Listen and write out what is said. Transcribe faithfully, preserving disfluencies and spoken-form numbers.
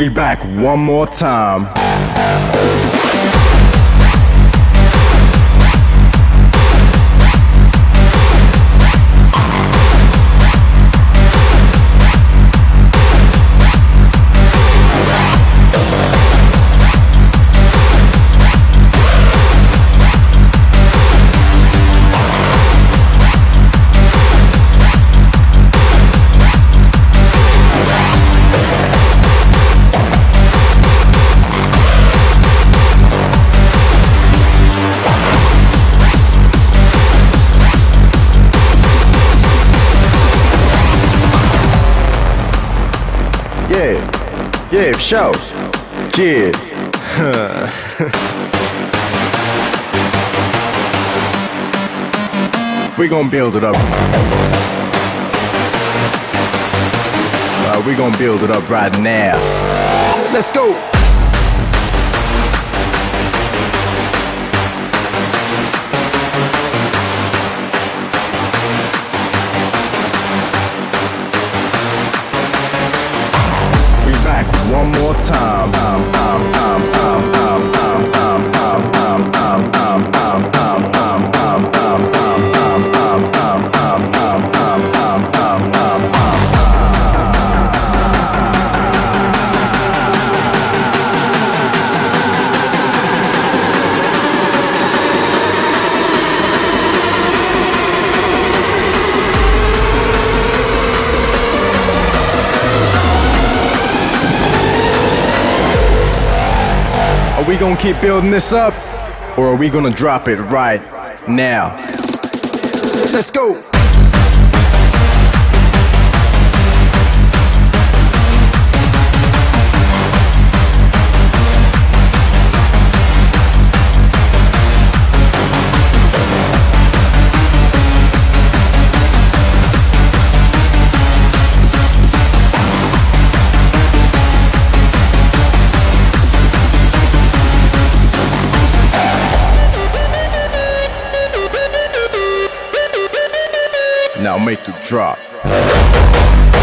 We back one more time. Yeah, yeah, for sure. Yeah. We gon' build it up. Uh, we gon' build it up right now. Let's go. One more time. Are we gonna keep building this up, or are we gonna drop it right now? Let's go! Now make it drop.